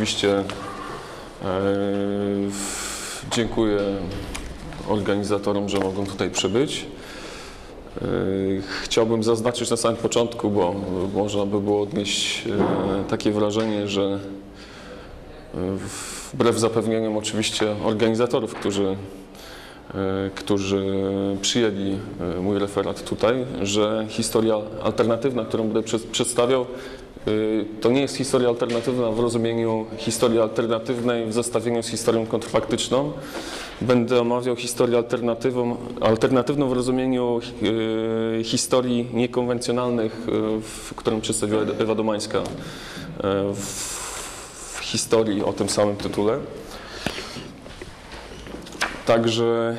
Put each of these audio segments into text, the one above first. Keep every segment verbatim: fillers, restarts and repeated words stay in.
oczywiście e, dziękuję organizatorom, że mogą tutaj przybyć. E, chciałbym zaznaczyć na samym początku, bo można by było odnieść e, takie wrażenie, że wbrew zapewnieniom oczywiście organizatorów, którzy, którzy przyjęli mój referat tutaj, że historia alternatywna, którą będę przedstawiał, to nie jest historia alternatywna w rozumieniu historii alternatywnej w zestawieniu z historią kontrfaktyczną. Będę omawiał historię alternatywną, alternatywną w rozumieniu historii niekonwencjonalnych, w którą przedstawiła Ewa Domańska w historii o tym samym tytule. Także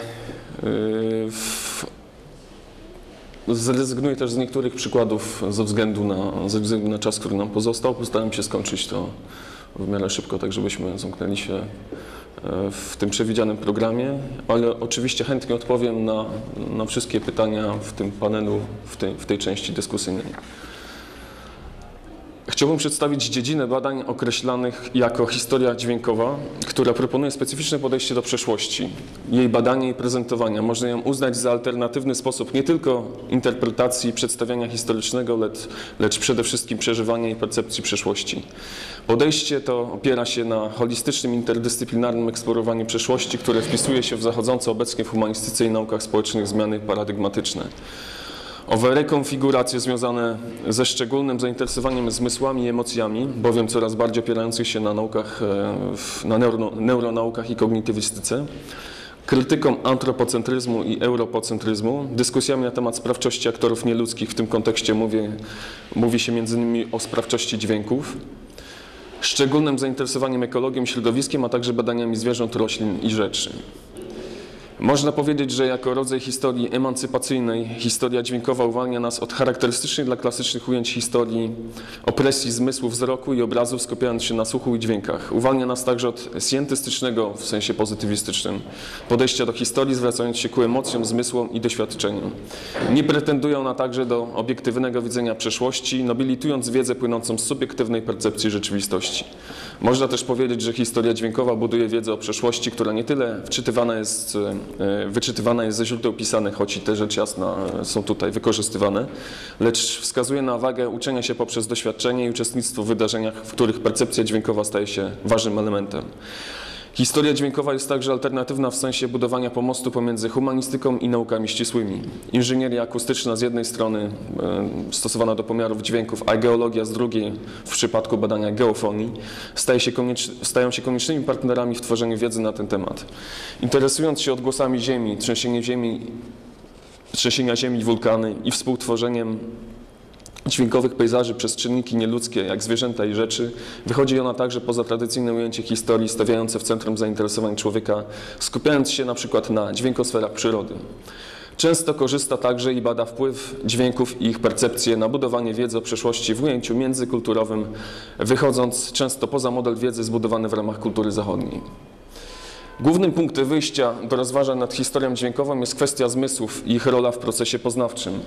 yy, zrezygnuję też z niektórych przykładów ze względu na, ze względu na czas, który nam pozostał. Postaram się skończyć to w miarę szybko, tak żebyśmy zamknęli się w tym przewidzianym programie, ale oczywiście chętnie odpowiem na, na wszystkie pytania w tym panelu, w tej, w tej części dyskusyjnej. Chciałbym przedstawić dziedzinę badań określanych jako historia dźwiękowa, która proponuje specyficzne podejście do przeszłości. Jej badania i prezentowania można ją uznać za alternatywny sposób nie tylko interpretacji i przedstawiania historycznego, lecz, lecz przede wszystkim przeżywania i percepcji przeszłości. Podejście to opiera się na holistycznym, interdyscyplinarnym eksplorowaniu przeszłości, które wpisuje się w zachodzące obecnie w humanistyce i naukach społecznych zmiany paradygmatyczne. Owe rekonfiguracje związane ze szczególnym zainteresowaniem zmysłami i emocjami, bowiem coraz bardziej opierających się na naukach, na neuro, neuronaukach i kognitywistyce, krytyką antropocentryzmu i europocentryzmu, dyskusjami na temat sprawczości aktorów nieludzkich, w tym kontekście mówię, mówi się między innymi o sprawczości dźwięków, szczególnym zainteresowaniem ekologią, środowiskiem, a także badaniami zwierząt, roślin i rzeczy. Można powiedzieć, że jako rodzaj historii emancypacyjnej historia dźwiękowa uwalnia nas od charakterystycznych dla klasycznych ujęć historii opresji zmysłu wzroku i obrazów, skupiając się na słuchu i dźwiękach. Uwalnia nas także od scientystycznego, w sensie pozytywistycznym, podejścia do historii, zwracając się ku emocjom, zmysłom i doświadczeniom. Nie pretenduje ona także do obiektywnego widzenia przeszłości, nobilitując wiedzę płynącą z subiektywnej percepcji rzeczywistości. Można też powiedzieć, że historia dźwiękowa buduje wiedzę o przeszłości, która nie tyle wczytywana jest wyczytywana jest ze źródeł pisanych, choć i te rzecz jasna są tutaj wykorzystywane, lecz wskazuje na wagę uczenia się poprzez doświadczenie i uczestnictwo w wydarzeniach, w których percepcja dźwiękowa staje się ważnym elementem. Historia dźwiękowa jest także alternatywna w sensie budowania pomostu pomiędzy humanistyką i naukami ścisłymi. Inżynieria akustyczna z jednej strony stosowana do pomiarów dźwięków, a geologia z drugiej w przypadku badania geofonii staje się stają się koniecznymi partnerami w tworzeniu wiedzy na ten temat. Interesując się odgłosami Ziemi, trzęsienia ziemi, trzęsienia ziemi, wulkany i współtworzeniem dźwiękowych pejzaży przez czynniki nieludzkie, jak zwierzęta i rzeczy, wychodzi ona także poza tradycyjne ujęcie historii stawiające w centrum zainteresowań człowieka, skupiając się na przykład na dźwiękosferach przyrody. Często korzysta także i bada wpływ dźwięków i ich percepcje na budowanie wiedzy o przeszłości w ujęciu międzykulturowym, wychodząc często poza model wiedzy zbudowany w ramach kultury zachodniej. Głównym punktem wyjścia do rozważań nad historią dźwiękową jest kwestia zmysłów i ich rola w procesie poznawczym.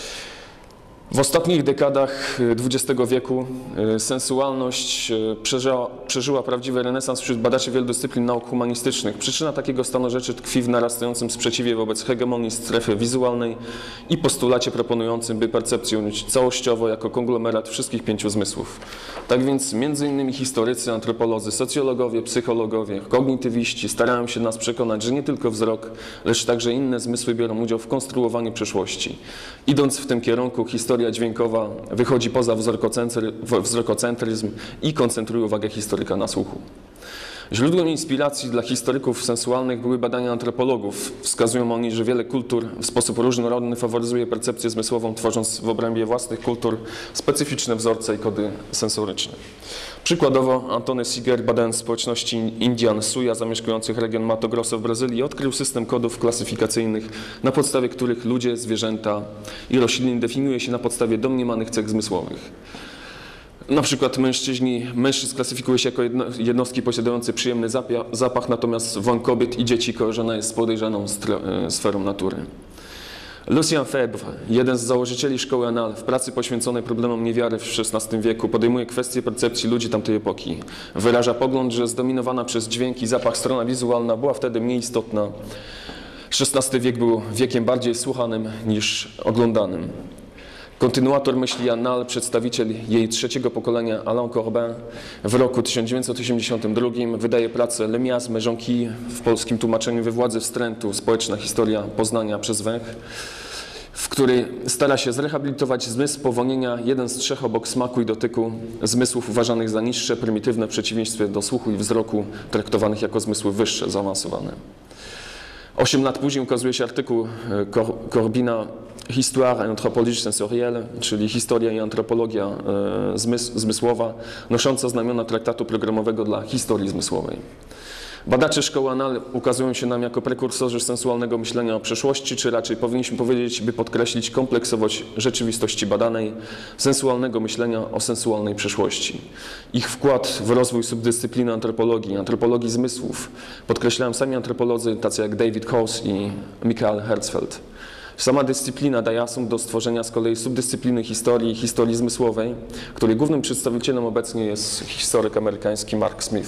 W ostatnich dekadach dwudziestego wieku sensualność przeżyła, przeżyła prawdziwy renesans wśród badaczy wielu dyscyplin nauk humanistycznych. Przyczyna takiego stanu rzeczy tkwi w narastającym sprzeciwie wobec hegemonii strefy wizualnej i postulacie proponującym, by percepcję ująć całościowo jako konglomerat wszystkich pięciu zmysłów. Tak więc między innymi historycy, antropolodzy, socjologowie, psychologowie, kognitywiści starają się nas przekonać, że nie tylko wzrok, lecz także inne zmysły biorą udział w konstruowaniu przeszłości. Idąc w tym kierunku, historia dźwiękowa wychodzi poza wzrokocentryzm i koncentruje uwagę historyka na słuchu. Źródłem inspiracji dla historyków sensualnych były badania antropologów. Wskazują oni, że wiele kultur w sposób różnorodny faworyzuje percepcję zmysłową, tworząc w obrębie własnych kultur specyficzne wzorce i kody sensoryczne. Przykładowo Antony Seeger, badając społeczności Indian Suja zamieszkujących region Mato Grosso w Brazylii, odkrył system kodów klasyfikacyjnych, na podstawie których ludzie, zwierzęta i rośliny definiuje się na podstawie domniemanych cech zmysłowych. Na przykład mężczyźni, mężczyzn klasyfikuje się jako jednostki posiadające przyjemny zapach, natomiast woń kobiet i dzieci kojarzona jest z podejrzaną sferą natury. Lucien Febvre, jeden z założycieli szkoły Annales, w pracy poświęconej problemom niewiary w szesnastym wieku, podejmuje kwestię percepcji ludzi tamtej epoki. Wyraża pogląd, że zdominowana przez dźwięk i zapach strona wizualna była wtedy mniej istotna. szesnasty wiek był wiekiem bardziej słuchanym niż oglądanym. Kontynuator myśli Annales, przedstawiciel jej trzeciego pokolenia, Alain Corbin, w roku tysiąc dziewięćset osiemdziesiątym drugim wydaje pracę Le miasme Jonquille, w polskim tłumaczeniu We władzy wstrętu, społeczna historia Poznania przez węch, w której stara się zrehabilitować zmysł powonienia, jeden z trzech obok smaku i dotyku, zmysłów uważanych za niższe, prymitywne w przeciwieństwie do słuchu i wzroku, traktowanych jako zmysły wyższe, zaawansowane. Osiem lat później ukazuje się artykuł Corbina Histoire et anthropologie sensorielle, czyli historia i antropologia e, zmys zmysłowa, nosząca znamiona traktatu programowego dla historii zmysłowej. Badacze szkoły Annales ukazują się nam jako prekursorzy sensualnego myślenia o przeszłości, czy raczej powinniśmy powiedzieć, by podkreślić kompleksowość rzeczywistości badanej, sensualnego myślenia o sensualnej przeszłości. Ich wkład w rozwój subdyscypliny antropologii, antropologii zmysłów podkreślają sami antropolodzy, tacy jak David Coase i Michael Herzfeld. Sama dyscyplina daje asumpt do stworzenia z kolei subdyscypliny historii, historii zmysłowej, której głównym przedstawicielem obecnie jest historyk amerykański Mark Smith.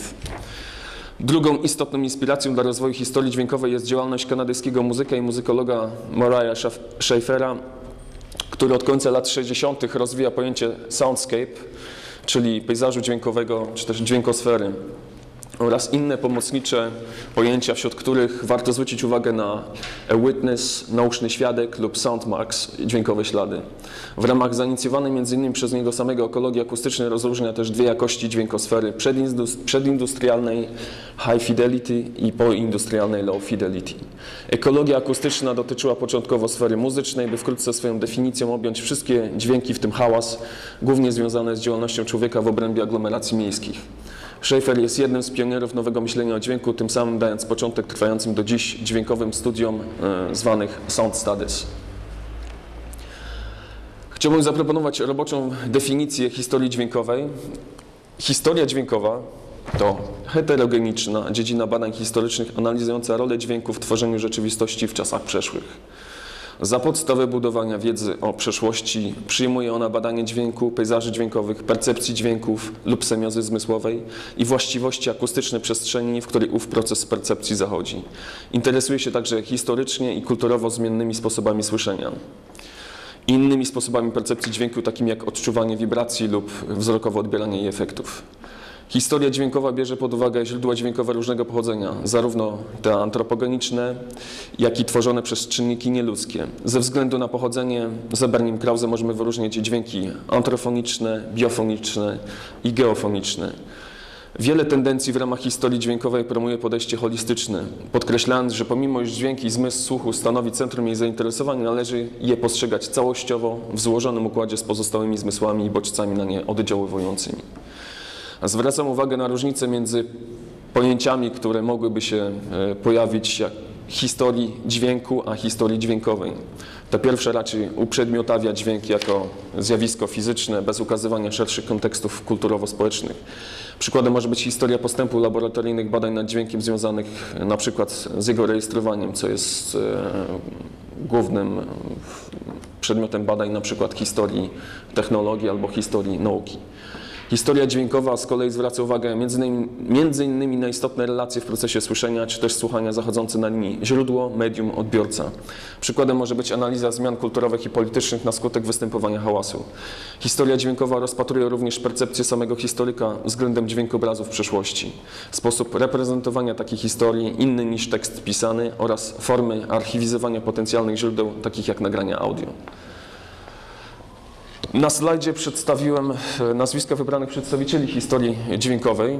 Drugą istotną inspiracją dla rozwoju historii dźwiękowej jest działalność kanadyjskiego muzyka i muzykologa Moriah Schaeffera, który od końca lat sześćdziesiątych rozwija pojęcie soundscape, czyli pejzażu dźwiękowego, czy też dźwiękosfery, oraz inne pomocnicze pojęcia, wśród których warto zwrócić uwagę na a witness, nauszny świadek lub soundmarks, dźwiękowe ślady. W ramach zainicjowanej między innymi przez niego samego ekologii akustycznej rozróżnia też dwie jakości dźwiękosfery, przedindustrialnej high fidelity i poindustrialnej low fidelity. Ekologia akustyczna dotyczyła początkowo sfery muzycznej, by wkrótce swoją definicją objąć wszystkie dźwięki, w tym hałas, głównie związane z działalnością człowieka w obrębie aglomeracji miejskich. Schaeffer jest jednym z pionierów nowego myślenia o dźwięku, tym samym dając początek trwającym do dziś dźwiękowym studiom e, zwanych sound studies. Chciałbym zaproponować roboczą definicję historii dźwiękowej. Historia dźwiękowa to heterogeniczna dziedzina badań historycznych analizująca rolę dźwięku w tworzeniu rzeczywistości w czasach przeszłych. Za podstawę budowania wiedzy o przeszłości przyjmuje ona badanie dźwięku, pejzaży dźwiękowych, percepcji dźwięków lub semiozy zmysłowej i właściwości akustyczne przestrzeni, w której ów proces percepcji zachodzi. Interesuje się także historycznie i kulturowo zmiennymi sposobami słyszenia. Innymi sposobami percepcji dźwięku, takimi jak odczuwanie wibracji lub wzrokowe odbieranie jej efektów. Historia dźwiękowa bierze pod uwagę źródła dźwiękowe różnego pochodzenia, zarówno te antropogeniczne, jak i tworzone przez czynniki nieludzkie. Ze względu na pochodzenie, za Bernim Krause możemy wyróżnić dźwięki antrofoniczne, biofoniczne i geofoniczne. Wiele tendencji w ramach historii dźwiękowej promuje podejście holistyczne, podkreślając, że pomimo iż dźwięk i zmysł słuchu stanowi centrum jej zainteresowań, należy je postrzegać całościowo, w złożonym układzie z pozostałymi zmysłami i bodźcami na nie oddziaływującymi. Zwracam uwagę na różnicę między pojęciami, które mogłyby się pojawić jak historii dźwięku, a historii dźwiękowej. Ta pierwsza raczej uprzedmiotawia dźwięk jako zjawisko fizyczne, bez ukazywania szerszych kontekstów kulturowo-społecznych. Przykładem może być historia postępu laboratoryjnych badań nad dźwiękiem związanych na przykład z jego rejestrowaniem, co jest głównym przedmiotem badań na przykład historii technologii albo historii nauki. Historia dźwiękowa z kolei zwraca uwagę między innymi, między innymi na istotne relacje w procesie słyszenia, czy też słuchania zachodzące na linii źródło, medium, odbiorca. Przykładem może być analiza zmian kulturowych i politycznych na skutek występowania hałasu. Historia dźwiękowa rozpatruje również percepcję samego historyka względem dźwiękobrazu w przeszłości, sposób reprezentowania takiej historii inny niż tekst pisany oraz formy archiwizowania potencjalnych źródeł, takich jak nagrania audio. Na slajdzie przedstawiłem nazwiska wybranych przedstawicieli historii dźwiękowej.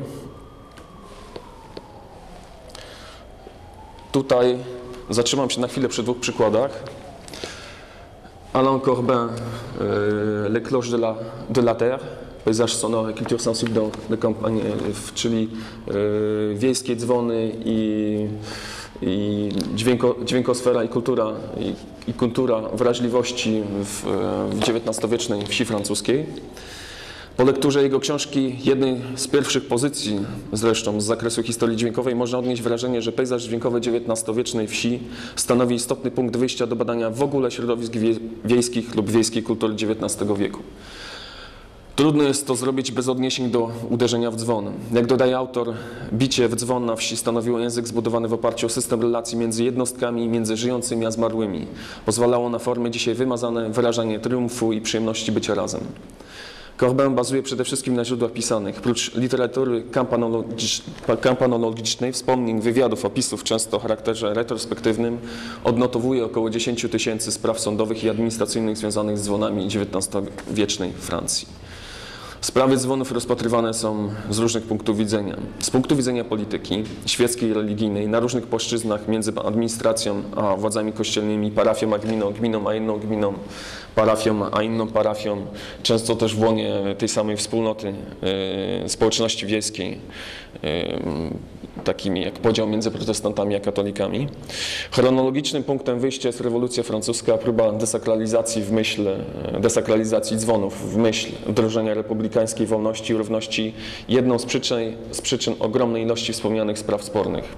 Tutaj zatrzymam się na chwilę przy dwóch przykładach. Alain Corbin, Les cloches de la, de la terre, paysage sonore et culture sensible dans les campagnes, czyli wiejskie dzwony i i dźwięko, dźwiękosfera i kultura, i, i kultura wrażliwości w, w dziewiętnastowiecznej wsi francuskiej. Po lekturze jego książki, jednej z pierwszych pozycji zresztą z zakresu historii dźwiękowej, można odnieść wrażenie, że pejzaż dźwiękowy dziewiętnastowiecznej wsi stanowi istotny punkt wyjścia do badania w ogóle środowisk wie, wiejskich lub wiejskiej kultury dziewiętnastego wieku. Trudno jest to zrobić bez odniesień do uderzenia w dzwon. Jak dodaje autor, bicie w dzwon na wsi stanowiło język zbudowany w oparciu o system relacji między jednostkami i między żyjącymi a zmarłymi. Pozwalało na formy dzisiaj wymazane wyrażanie triumfu i przyjemności bycia razem. Corbin bazuje przede wszystkim na źródłach pisanych. Prócz literatury kampanologicznej, wspomnień, wywiadów, opisów, często o charakterze retrospektywnym, odnotowuje około dziesięć tysięcy spraw sądowych i administracyjnych związanych z dzwonami dziewiętnastowiecznej Francji. Sprawy dzwonów rozpatrywane są z różnych punktów widzenia. Z punktu widzenia polityki, świeckiej i religijnej, na różnych płaszczyznach między administracją a władzami kościelnymi, parafią a gminą, gminą a inną gminą, parafią a inną parafią, często też w łonie tej samej wspólnoty, yy, społeczności wiejskiej, yy, takimi jak podział między protestantami a katolikami. Chronologicznym punktem wyjścia jest rewolucja francuska, próba desakralizacji w myśl, desakralizacji dzwonów w myśl wdrożenia republikańskiej wolności i równości, jedną z przyczyn, z przyczyn ogromnej ilości wspomnianych spraw spornych.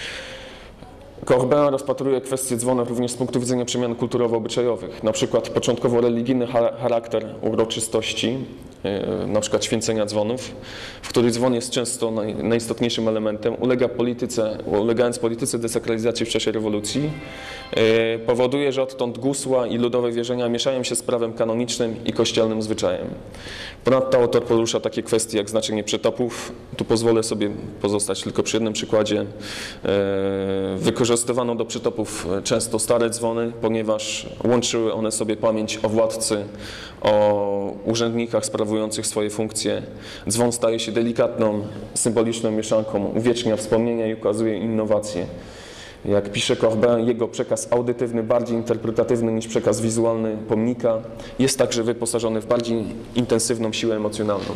Corbin rozpatruje kwestię dzwonów również z punktu widzenia przemian kulturowo-obyczajowych, na przykład początkowo religijny charakter uroczystości, na przykład święcenia dzwonów, w których dzwon jest często naj, najistotniejszym elementem, ulega polityce, ulegając polityce desakralizacji w czasie rewolucji, powoduje, że odtąd gusła i ludowe wierzenia mieszają się z prawem kanonicznym i kościelnym zwyczajem. Ponadto autor porusza takie kwestie jak znaczenie przetopów. Tu pozwolę sobie pozostać tylko przy jednym przykładzie. Wykorzystywano do przetopów często stare dzwony, ponieważ łączyły one sobie pamięć o władcy, o urzędnikach sprawujących swoje funkcje. Dzwon staje się delikatną, symboliczną mieszanką, uwiecznia wspomnienia i ukazuje innowacje. Jak pisze Corbin, jego przekaz audytywny, bardziej interpretatywny niż przekaz wizualny pomnika, jest także wyposażony w bardziej intensywną siłę emocjonalną.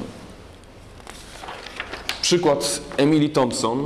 Przykład Emily Thompson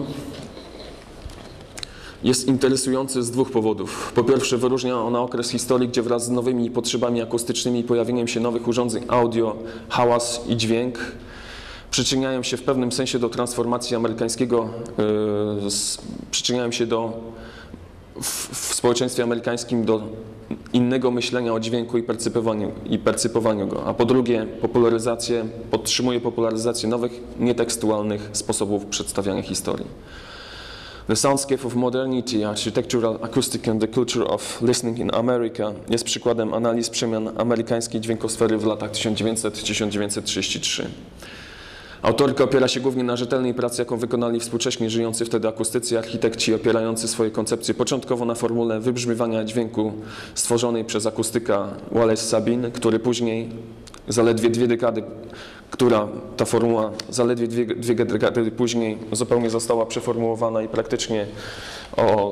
jest interesujący z dwóch powodów. Po pierwsze, wyróżnia ona okres historii, gdzie wraz z nowymi potrzebami akustycznymi i pojawieniem się nowych urządzeń audio, hałas i dźwięk przyczyniają się w pewnym sensie do transformacji amerykańskiego, yy, z, przyczyniają się do w, w społeczeństwie amerykańskim do innego myślenia o dźwięku i percypowaniu, i percypowaniu go. A po drugie, popularyzację, podtrzymuje popularyzację nowych, nietekstualnych sposobów przedstawiania historii. The Soundscape of Modernity, Architectural Acoustic and the Culture of Listening in America jest przykładem analiz przemian amerykańskiej dźwiękosfery w latach tysiąc dziewięćset do tysiąc dziewięćset trzydziestego trzeciego. Autorka opiera się głównie na rzetelnej pracy, jaką wykonali współcześnie żyjący wtedy akustycy i architekci, opierający swoje koncepcje początkowo na formule wybrzmiewania dźwięku stworzonej przez akustyka Wallace Sabine, który później, zaledwie dwie dekady, która ta formuła zaledwie dwie, dwie dekady później zupełnie została przeformułowana i praktycznie o,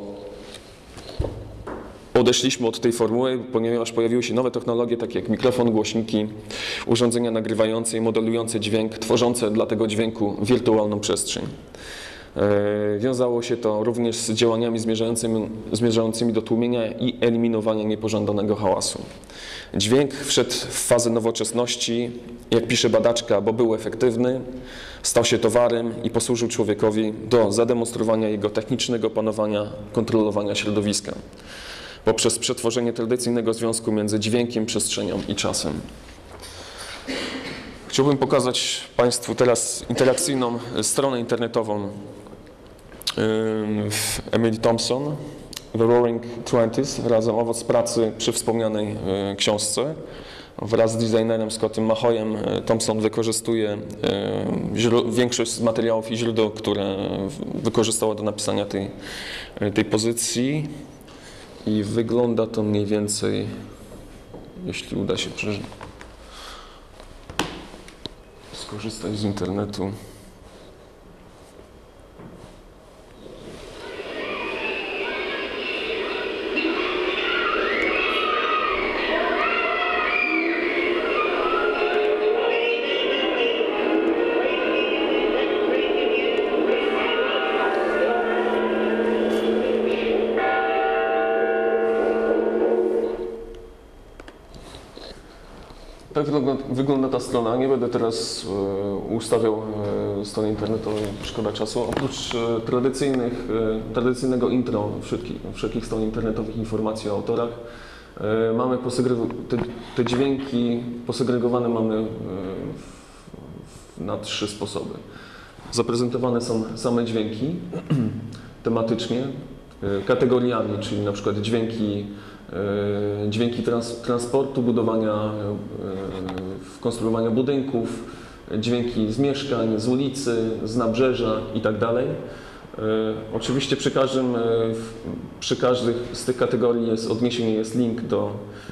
odeszliśmy od tej formuły, ponieważ pojawiły się nowe technologie, takie jak mikrofon, głośniki, urządzenia nagrywające i modelujące dźwięk, tworzące dla tego dźwięku wirtualną przestrzeń. E, wiązało się to również z działaniami zmierzającymi, zmierzającymi do tłumienia i eliminowania niepożądanego hałasu. Dźwięk wszedł w fazę nowoczesności, jak pisze badaczka, bo był efektywny, stał się towarem i posłużył człowiekowi do zademonstrowania jego technicznego panowania, kontrolowania środowiska poprzez przetworzenie tradycyjnego związku między dźwiękiem, przestrzenią i czasem. Chciałbym pokazać Państwu teraz interakcyjną stronę internetową Emily Thompson, The Roaring Twenties, razem owoc pracy przy wspomnianej książce. Wraz z designerem Scottem Mahoyem Thompson wykorzystuje większość z materiałów i źródeł, które wykorzystała do napisania tej, tej pozycji. I wygląda to mniej więcej, jeśli uda się skorzystać z internetu. Tak wygląda, wygląda ta strona. Nie będę teraz e, ustawiał e, strony internetowej, szkoda czasu. Oprócz e, tradycyjnych, e, tradycyjnego intro wszelkich, wszelkich stron internetowych, informacji o autorach, e, mamy te, te dźwięki posegregowane mamy e, w, na trzy sposoby. Zaprezentowane są same dźwięki tematycznie, e, kategoriami, czyli na przykład dźwięki dźwięki trans, transportu, budowania, konstruowania budynków, dźwięki z mieszkań, z ulicy, z nabrzeża itd. Oczywiście przy każdym, przy każdych z tych kategorii jest odniesienie, jest link do,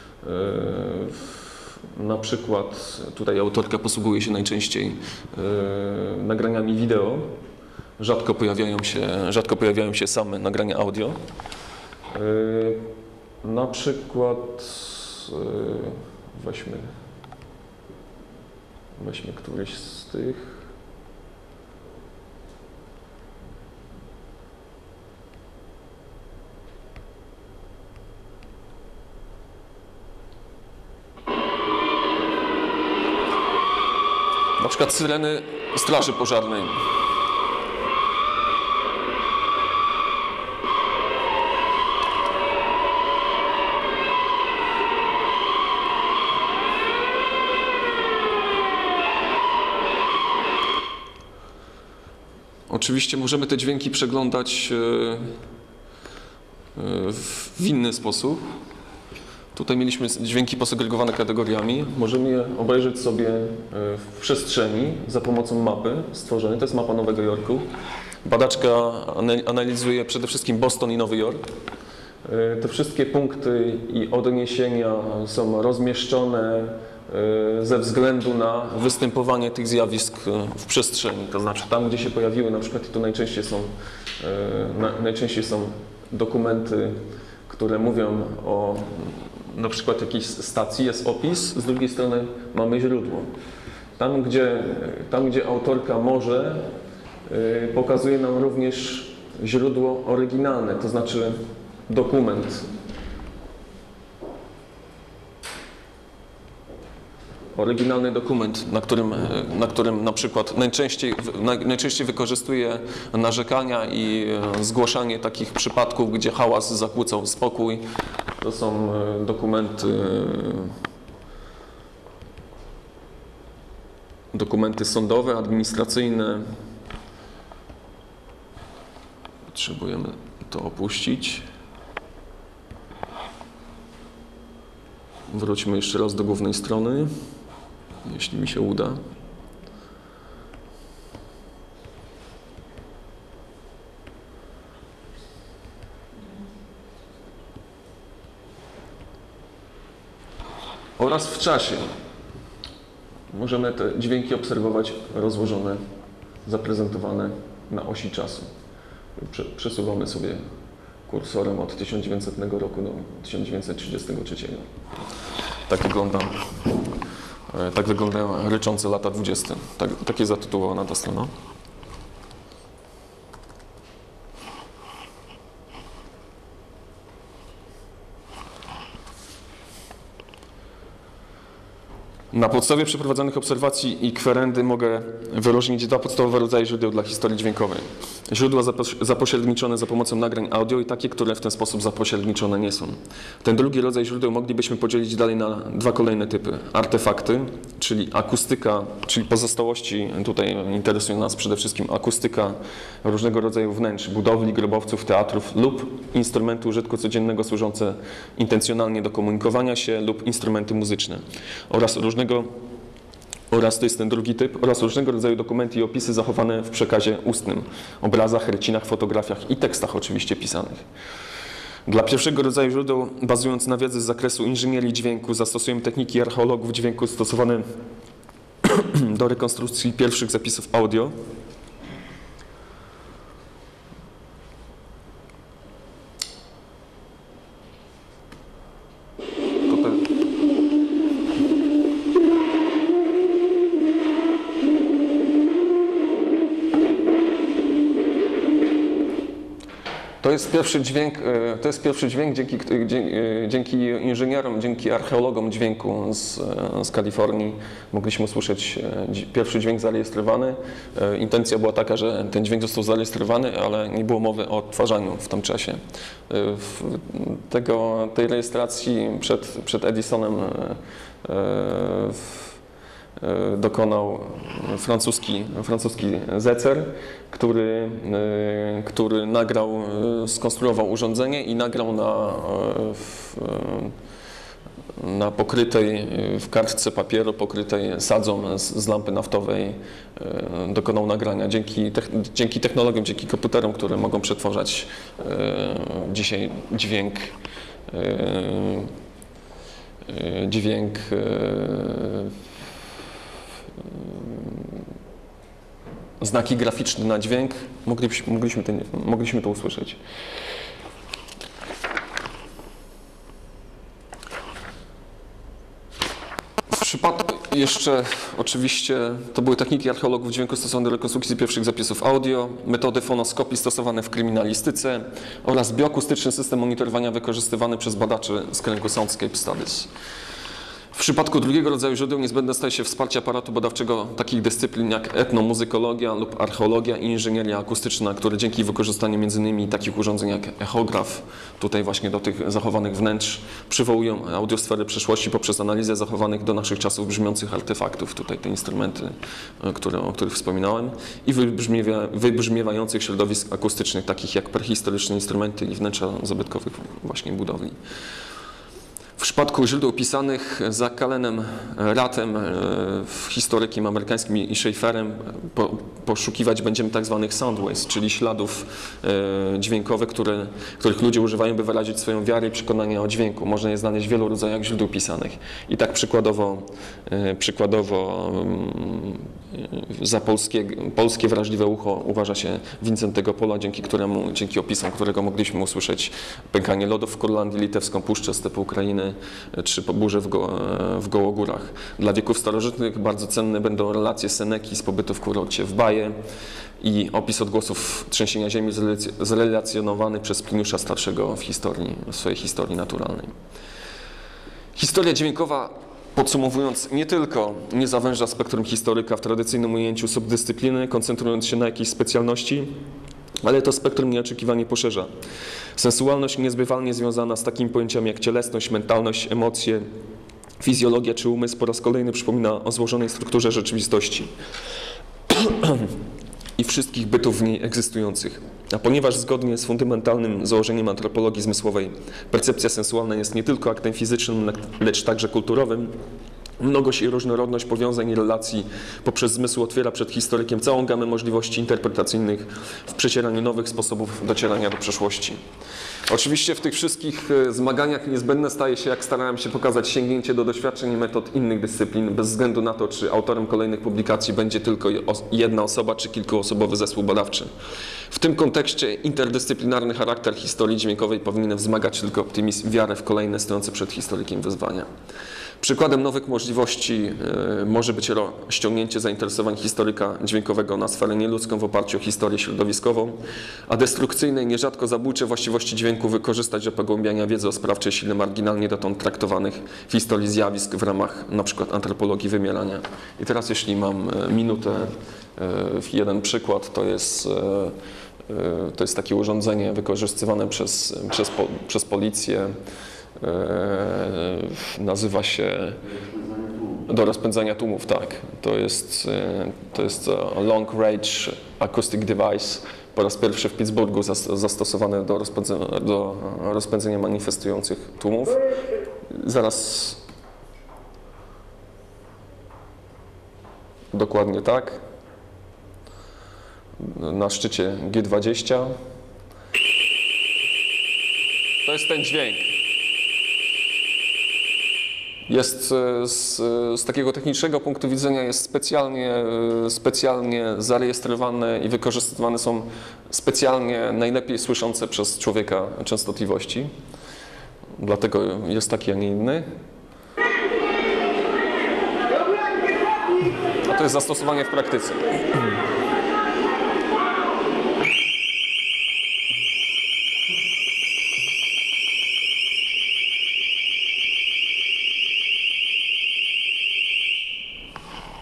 na przykład tutaj autorka posługuje się najczęściej nagraniami wideo. Rzadko pojawiają się, rzadko pojawiają się same nagrania audio. Na przykład weźmy, weźmy któryś z tych. Na przykład syreny straży pożarnej. Oczywiście możemy te dźwięki przeglądać w inny sposób. Tutaj mieliśmy dźwięki posegregowane kategoriami. Możemy je obejrzeć sobie w przestrzeni za pomocą mapy stworzonej. To jest mapa Nowego Jorku. Badaczka analizuje przede wszystkim Boston i Nowy Jork. Te wszystkie punkty i odniesienia są rozmieszczone ze względu na występowanie tych zjawisk w przestrzeni. To znaczy tam, gdzie się pojawiły, na przykład to najczęściej są, najczęściej są dokumenty, które mówią o na przykład jakiejś stacji, jest opis, z drugiej strony mamy źródło. Tam, gdzie, tam, gdzie autorka może, pokazuje nam również źródło oryginalne, to znaczy dokument. Oryginalny dokument, na którym, na którym na przykład najczęściej, najczęściej wykorzystuje narzekania i zgłaszanie takich przypadków, gdzie hałas zakłócał spokój. To są dokumenty, dokumenty sądowe, administracyjne. Potrzebujemy to opuścić. Wróćmy jeszcze raz do głównej strony, jeśli mi się uda. Oraz w czasie. Możemy te dźwięki obserwować rozłożone, zaprezentowane na osi czasu. Przesuwamy sobie kursorem od tysiąc dziewięćsetnego roku do tysiąc dziewięćset trzydziestego trzeciego. Tak wygląda, tak wyglądają ryczące lata dwudzieste. Tak, tak jest zatytułowana ta strona. Na podstawie przeprowadzonych obserwacji i kwerendy mogę wyróżnić dwa podstawowe rodzaje źródeł dla historii dźwiękowej. Źródła zapośredniczone za pomocą nagrań audio i takie, które w ten sposób zapośredniczone nie są. Ten drugi rodzaj źródeł moglibyśmy podzielić dalej na dwa kolejne typy. Artefakty, czyli akustyka, czyli pozostałości, tutaj interesuje nas przede wszystkim akustyka różnego rodzaju wnętrz, budowli, grobowców, teatrów lub instrumenty użytku codziennego służące intencjonalnie do komunikowania się lub instrumenty muzyczne oraz różnego oraz to jest ten drugi typ, oraz różnego rodzaju dokumenty i opisy zachowane w przekazie ustnym, obrazach, rycinach, fotografiach i tekstach oczywiście pisanych. Dla pierwszego rodzaju źródeł, bazując na wiedzy z zakresu inżynierii dźwięku, zastosujemy techniki archeologów dźwięku stosowane do rekonstrukcji pierwszych zapisów audio. To jest pierwszy dźwięk, to jest pierwszy dźwięk dzięki, dzięki inżynierom, dzięki archeologom dźwięku z, z Kalifornii mogliśmy usłyszeć pierwszy dźwięk zarejestrowany. Intencja była taka, że ten dźwięk został zarejestrowany, ale nie było mowy o odtwarzaniu w tym czasie. Tego, tej rejestracji przed, przed Edisonem dokonał francuski, francuski Zecer, który, który nagrał, skonstruował urządzenie i nagrał na, na pokrytej w kartce papieru, pokrytej sadzą z, z lampy naftowej, dokonał nagrania. Dzięki, dzięki technologiom, dzięki komputerom, które mogą przetwarzać dzisiaj dźwięk, dźwięk znaki graficzne na dźwięk, mogliśmy, mogliśmy, ten, mogliśmy to usłyszeć. W przypadku jeszcze oczywiście to były techniki archeologów dźwięku stosowane do rekonstrukcji pierwszych zapisów audio, metody fonoskopii stosowane w kryminalistyce oraz bioakustyczny system monitorowania wykorzystywany przez badaczy z kręgu Soundscape Studies. W przypadku drugiego rodzaju źródeł niezbędne staje się wsparcie aparatu badawczego takich dyscyplin jak etnomuzykologia lub archeologia i inżynieria akustyczna, które dzięki wykorzystaniu między innymi takich urządzeń jak echograf, tutaj właśnie do tych zachowanych wnętrz, przywołują audiosfery przeszłości poprzez analizę zachowanych do naszych czasów brzmiących artefaktów, tutaj te instrumenty, które, o których wspominałem, i wybrzmiewa, wybrzmiewających środowisk akustycznych, takich jak prehistoryczne instrumenty i wnętrza zabytkowych właśnie budowli. W przypadku źródeł pisanych za Kalenem Rattem, historykiem amerykańskim i Schaeferem po, poszukiwać będziemy tak zwanych soundwaves, czyli śladów dźwiękowych, które, których ludzie używają, by wyrazić swoją wiarę i przekonanie o dźwięku. Można je znaleźć w wielu rodzajach źródeł pisanych. I tak przykładowo, przykładowo za polskie, polskie wrażliwe ucho uważa się Wincentego Pola, dzięki któremu, dzięki opisom którego mogliśmy usłyszeć pękanie lodów w Kurlandii, litewską puszczę, stepy Ukrainy, czy burze w, Go, w Gołogórach. Dla wieków starożytnych bardzo cenne będą relacje Seneki z pobytu w kurorcie w Baje i opis odgłosów trzęsienia ziemi zrelacjonowany przez Pliniusza Starszego w historii, w swojej historii naturalnej. Historia dźwiękowa, podsumowując, nie tylko nie zawęża spektrum historyka w tradycyjnym ujęciu subdyscypliny, koncentrując się na jakiejś specjalności, ale to spektrum nieoczekiwanie poszerza. Sensualność niezbywalnie związana z takimi pojęciami jak cielesność, mentalność, emocje, fizjologia czy umysł po raz kolejny przypomina o złożonej strukturze rzeczywistości i wszystkich bytów w niej egzystujących. A ponieważ zgodnie z fundamentalnym założeniem antropologii zmysłowej percepcja sensualna jest nie tylko aktem fizycznym, lecz także kulturowym, mnogość i różnorodność powiązań i relacji poprzez zmysł otwiera przed historykiem całą gamę możliwości interpretacyjnych w przecieraniu nowych sposobów docierania do przeszłości. Oczywiście w tych wszystkich zmaganiach niezbędne staje się, jak starałem się pokazać, sięgnięcie do doświadczeń i metod innych dyscyplin, bez względu na to, czy autorem kolejnych publikacji będzie tylko jedna osoba, czy kilkuosobowy zespół badawczy. W tym kontekście interdyscyplinarny charakter historii dźwiękowej powinien wzmagać tylko optymizm, wiarę w kolejne stojące przed historykiem wyzwania. Przykładem nowych możliwości y, może być ściągnięcie zainteresowań historyka dźwiękowego na sferę nieludzką w oparciu o historię środowiskową, a destrukcyjne i nierzadko zabójcze właściwości dźwięku wykorzystać do pogłębiania wiedzy o sprawczej sile marginalnie dotąd traktowanych w historii zjawisk w ramach np. antropologii wymierania. I teraz jeśli mam minutę, y, jeden przykład, to jest, y, to jest takie urządzenie wykorzystywane przez, przez, po, przez policję. Nazywa się do rozpędzania tłumów, tak. To jest, to jest Long Range Acoustic Device, po raz pierwszy w Pittsburghu zastosowane do rozpędzenia, do rozpędzenia manifestujących tłumów. Zaraz dokładnie tak. Na szczycie G dwadzieścia. To jest ten dźwięk. Jest z, z takiego technicznego punktu widzenia jest specjalnie, specjalnie zarejestrowane i wykorzystywane są specjalnie najlepiej słyszące przez człowieka częstotliwości. Dlatego jest taki, a nie inny. A to jest zastosowanie w praktyce.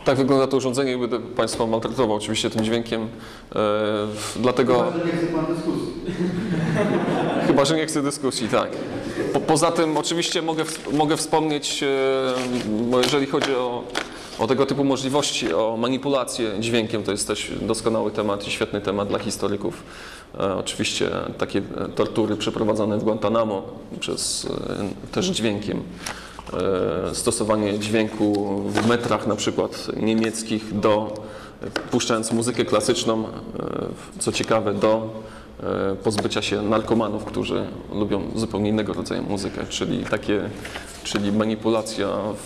Tak wygląda to urządzenie, będę Państwa maltretował oczywiście tym dźwiękiem, e, dlatego... Chyba, że nie chce Pan dyskusji. Chyba, że nie chce dyskusji, tak. Po, poza tym oczywiście mogę, mogę wspomnieć, e, jeżeli chodzi o, o tego typu możliwości, o manipulację dźwiękiem, to jest też doskonały temat i świetny temat dla historyków. E, oczywiście takie tortury przeprowadzane w Guantanamo przez e, też dźwiękiem. Stosowanie dźwięku w metrach na przykład niemieckich do, puszczając muzykę klasyczną, co ciekawe, do pozbycia się narkomanów, którzy lubią zupełnie innego rodzaju muzykę, czyli takie, czyli manipulacja.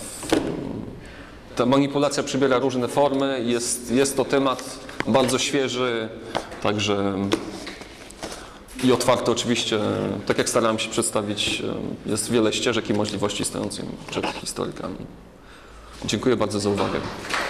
Ta manipulacja przybiera różne formy, jest, jest to temat bardzo świeży, także i otwarte oczywiście, tak jak starałem się przedstawić, jest wiele ścieżek i możliwości stojących przed historykami. Dziękuję bardzo za uwagę.